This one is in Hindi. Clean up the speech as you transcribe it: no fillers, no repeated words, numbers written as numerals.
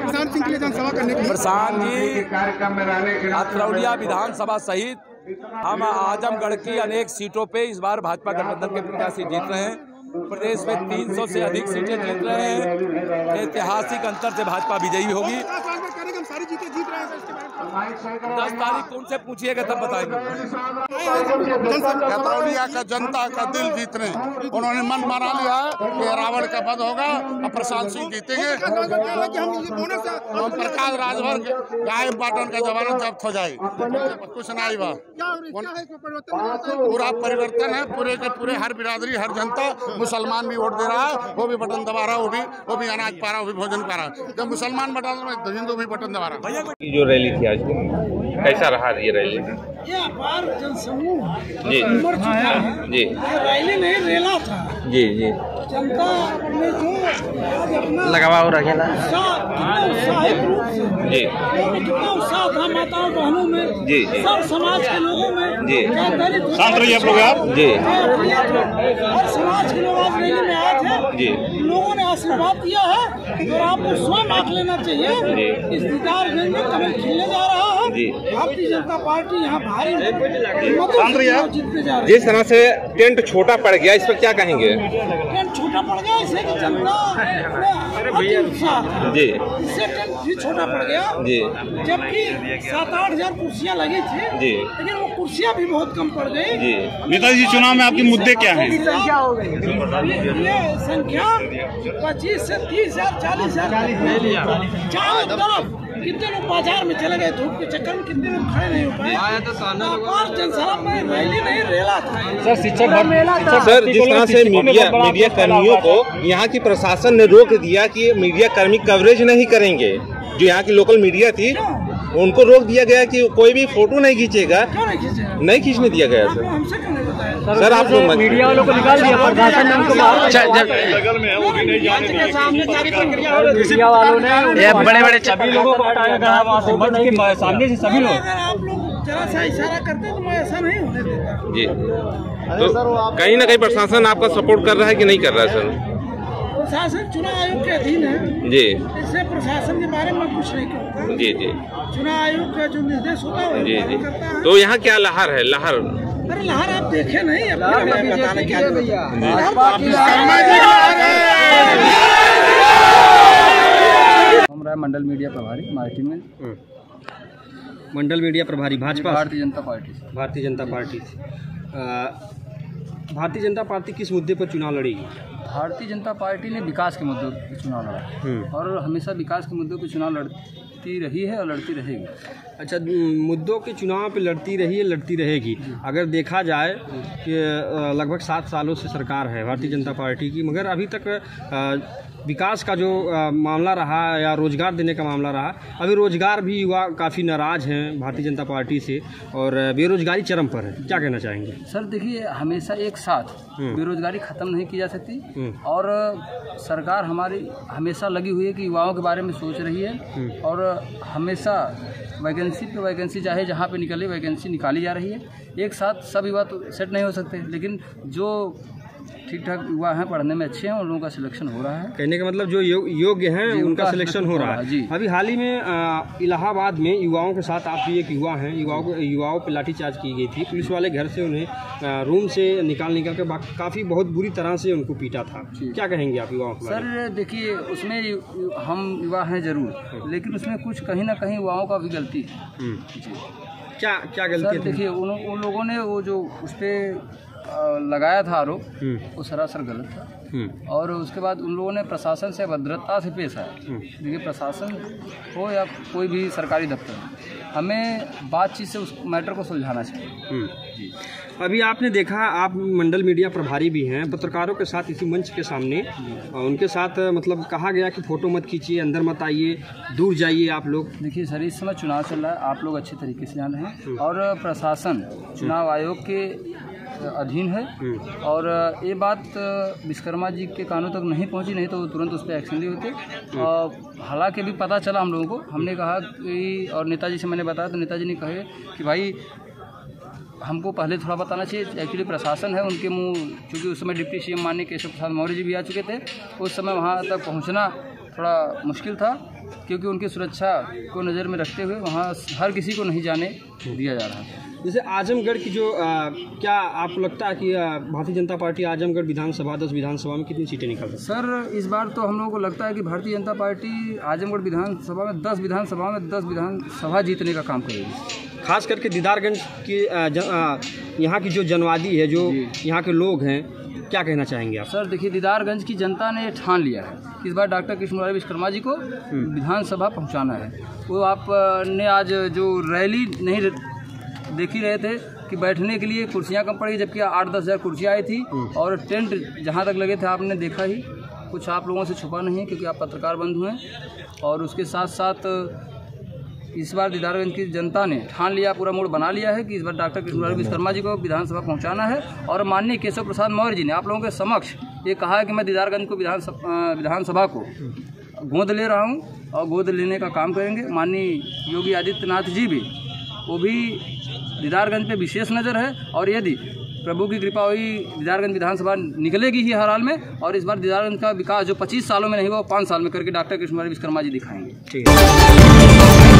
प्रशांत सिंह के लिए जनसभा करने के लिए? प्रशांत जी अतरौलिया विधानसभा सहित हम आजमगढ़ की अनेक सीटों पे इस बार भाजपा गठबंधन के प्रत्याशी जीत रहे हैं। प्रदेश में 300 से अधिक सीटें जीत रहे हैं। ऐतिहासिक अंतर से भाजपा विजयी होगी। 10 तारीख को उनसे पूछिएगा तब बताएंगे। अतरौलिया का जनता का दिल जीत रहे हैं। उन्होंने मन बना लिया है कि रावण का वध होगा और प्रशांत सिंह जीतेंगे। और प्रकाश राजभर गाय बाटन का जमानत जब्त हो जाए, कुछ नहीं बा। पूरा परिवर्तन है, पूरे के पूरे हर बिरादरी हर जनता, मुसलमान भी वोट दे रहा है, वो भी बटन दबा रहा है, वो भी अनाज पा रहा है, वो भी भोजन पा रहा है। जब मुसलमान बटन तो हिंदू भी बटन दबा रहा है। जो रैली थी आज कैसा रहा ये रैली? ये अपार जनसमूह जी जी रैली नहीं रेला था। जी जी जनता ने जो लगावा हो रहा उत्साहित रूप से जी कितना उत्साह था माताओं बहनों में, जी जी सब समाज के लोगों में जी शांत रहिए आप जी हर समाज के लोग आज रैली में आए थे। जी लोगों ने आशीर्वाद दिया है और आपको स्वयं आंख लेना चाहिए। इस दीदारगंज में कमल खिलने जा रहा है। भारतीय जनता पार्टी यहाँ भारी जीतने जा रही है। जिस तरह से टेंट छोटा पड़ गया, इस पर क्या कहेंगे? टेंट छोटा पड़ गया इससे कि जनता जी इससे टेंट भी छोटा पड़ गया जी, जबकि 7-8 हजार कुर्सियाँ लगी थी जी, लेकिन वो कुर्सियाँ भी बहुत कम पड़ गई जी। नेताजी चुनाव में आपके मुद्दे क्या हैं? ये संख्या 25 से 30,000 40,000 चारों तरफ। कितने लोग बाजार में चले गए, धूप के चक्कर में कितने लोग खड़े नहीं हो पाए। जनसभा में रैली नहीं रेला था। सर सर जिस तरह से मीडिया कर्मियों को यहाँ की प्रशासन ने रोक दिया कि मीडिया कर्मी कवरेज नहीं करेंगे, जो यहाँ की लोकल मीडिया थी उनको रोक दिया गया कि कोई भी फोटो नहीं खींचेगा, नहीं खींचने दिया गया सर। आप लोग मीडिया वालों को निकाल दिया, प्रशासन ने उनको बगल में है वो भी नहीं जाने मीडिया वालों ने बड़े-बड़े सभी लोगों को हटाया गया वहाँ से, मंच के सामने से सभी लोग। आप लोग जरा सा इशारा करते तो मैं ऐसा नहीं होने देता जी। तो कहीं ना कहीं प्रशासन आपका सपोर्ट कर रहा है कि नहीं कर रहा है सर? प्रशासन चुनाव आयोग के अधीन है जी, इससे प्रशासन के बारे में कुछ नहीं कहता जी जी। चुनाव आयोग का जो निर्देश होता है जी जी। तो यहाँ क्या लहर है? लहर अरे लहर आप देखे नहीं, बताने क्या मंडल मीडिया प्रभारी मार्केटिंग में, मंडल मीडिया प्रभारी भाजपा भारतीय जनता पार्टी से। भारतीय जनता पार्टी किस मुद्दे पर चुनाव लड़ेगी? भारतीय जनता पार्टी ने विकास के मुद्दों पर चुनाव लड़ा और हमेशा विकास के मुद्दों पर चुनाव लड़ती रही है और लड़ती रहेगी। अच्छा, मुद्दों के चुनाव पे लड़ती रही है, लड़ती रहेगी। अगर देखा जाए कि लगभग 7 सालों से सरकार है भारतीय जनता पार्टी की, मगर अभी तक विकास का जो मामला रहा या रोज़गार देने का मामला रहा, अभी रोज़गार भी युवा काफ़ी नाराज़ हैं भारतीय जनता पार्टी से और बेरोजगारी चरम पर है। क्या कहना चाहेंगे? सर देखिए, हमेशा एक साथ बेरोजगारी ख़त्म नहीं की जा सकती और सरकार हमारी हमेशा लगी हुई है कि युवाओं के बारे में सोच रही है और हमेशा वैकेंसी पे वैकेंसी चाहे जहाँ पे निकले वैकेंसी निकाली जा रही है। एक साथ सब युवा तो सेट नहीं हो सकते, लेकिन जो ठीक ठाक युवा हैं, पढ़ने में अच्छे हैं, उन लोगों का सिलेक्शन हो रहा है। कहने का मतलब जो योग्य हैं उनका सिलेक्शन हो रहा है जी। अभी हाल ही में इलाहाबाद में युवाओं के साथ, आप भी एक युवा हैं, युवाओं पर लाठीचार्ज की गई थी। पुलिस वाले घर से उन्हें रूम से निकाल के काफ़ी बहुत बुरी तरह से उनको पीटा था। क्या कहेंगे आप युवाओं को? सर देखिए, उसमें हम युवा हैं ज़रूर, लेकिन उसमें कुछ कहीं ना कहीं युवाओं का भी गलती है। क्या गलती है? देखिए, उन लोगों ने वो जो उस पर लगाया था आरोप, वो सरासर गलत था और उसके बाद उन लोगों ने प्रशासन से अभद्रता से पेश आया। देखिए, प्रशासन हो या कोई भी सरकारी दफ्तर, हमें बातचीत से उस मैटर को सुलझाना चाहिए जी। अभी आपने देखा, आप मंडल मीडिया प्रभारी भी हैं, पत्रकारों के साथ इसी मंच के सामने उनके साथ मतलब कहा गया कि फ़ोटो मत खींचिए, अंदर मत आइए, दूर जाइए आप लोग। देखिए सर, इस समय चुनाव चल रहा है, आप लोग अच्छे तरीके से जान रहे हैं और प्रशासन चुनाव आयोग के अधीन है और ये बात विश्वकर्मा जी के कानों तक नहीं पहुंची, नहीं तो तुरंत उस पर एक्शन लिए होते। हालांकि भी पता चला हम लोगों को, हमने कहा कि, और नेताजी से मैंने बताया तो नेताजी ने कहे कि भाई हमको पहले थोड़ा बताना चाहिए। एक्चुअली प्रशासन है, उनके मुंह, क्योंकि उस समय डिप्टी सीएम माननीय केशव प्रसाद मौर्य जी भी आ चुके थे, उस समय वहाँ तक पहुँचना थोड़ा मुश्किल था, क्योंकि उनकी सुरक्षा को नज़र में रखते हुए वहाँ हर किसी को नहीं जाने दिया जा रहा है। जैसे आजमगढ़ की जो क्या आपको लगता है कि भारतीय जनता पार्टी आजमगढ़ विधानसभा 10 विधानसभा में कितनी सीटें निकाल सकती है? सर, इस बार तो हम लोगों को लगता है कि भारतीय जनता पार्टी आजमगढ़ विधानसभा में 10 विधानसभा में 10 विधानसभा जीतने का काम करेगी। खास करके दीदारगंज की यहाँ की जो जनवादी है, जो यहाँ के लोग हैं, क्या कहना चाहेंगे आप? सर देखिए, दीदारगंज की जनता ने ठान लिया है इस बार डॉक्टर कृष्ण मुरारी विश्वकर्मा जी को विधानसभा पहुंचाना है। वो आपने आज जो रैली नहीं देख ही रहे थे कि बैठने के लिए कुर्सियां कम पड़ी, जबकि 8-10 हज़ार कुर्सियाँ आई थी और टेंट जहां तक लगे थे आपने देखा ही। कुछ आप लोगों से छुपा नहीं है क्योंकि आप पत्रकार बंधु हैं। और उसके साथ साथ इस बार दीदारगंज की जनता ने ठान लिया, पूरा मूड बना लिया है कि इस बार डॉक्टर कृष्ण मुरारी विश्वकर्मा जी को विधानसभा पहुंचाना है। और माननीय केशव प्रसाद मौर्य जी ने आप लोगों के समक्ष ये कहा है कि मैं दीदारगंज को विधानसभा को गोद ले रहा हूँ और गोद लेने का काम करेंगे। माननीय योगी आदित्यनाथ जी भी, वो भी दीदारगंज पे विशेष नज़र है। और यदि प्रभु की कृपा हुई, दीदारगंज विधानसभा निकलेगी ही हर हाल में। और इस बार दीदारगंज का विकास जो 25 सालों में नहीं हुआ, वो 5 साल में करके डॉक्टर कृष्ण मुरारी विश्वकर्मा जी दिखाएंगे। ठीक है।